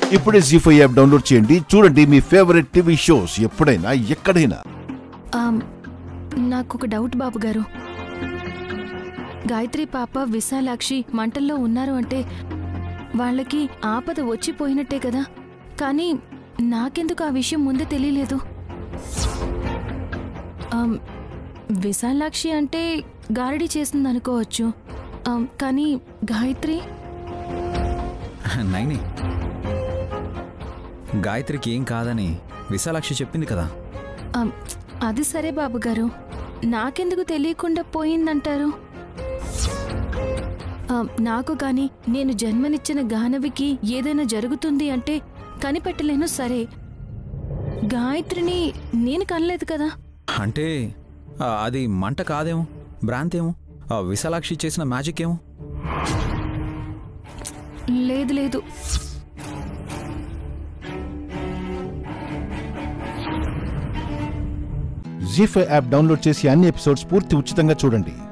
ఇప్పుడే జీ5 app download చేయండి. చూడండి మీ ఫేవరెట్ టీవీ షోస్ ఎప్పుడైనా ఎక్కడైనా. నాకు ఒక డౌట్ బాబు గారు. గాయత్రి పాప విశాలాక్షి మంటల్లో ఉన్నారు అంటే వాళ్ళకి ఆపద వచ్చిపోయినట్టే కదా. కానీ నాకెందుకు ఆ విషయం ముందే తెలియలేదు? విశాలాక్షి అంటే గారడీ చేసిందనుకోవచ్చు, కానీ గాయత్రి నైని, గాయత్రికి ఏం కాదని విశాలాక్షి చెప్పింది కదా. అది సరే బాబు గారు, నాకెందుకు తెలియకుండా పోయిందంటారు? నాకు గాని నేను జన్మనిచ్చిన గానవికి ఏదైనా జరుగుతుంది అంటే కనిపెట్టలేను. సరే, గాయత్రిని నేను కనలేదు కదా. అంటే అది మంట కాదేమో, భ్రాంతేమో, విశాలాక్షి చేసిన మ్యాజిక్ ఏమో. లేదు లేదు, జీ5 యాప్ డౌన్లోడ్ చేసి అన్ని ఎపిసోడ్స్ పూర్తి ఉచితంగా చూడండి.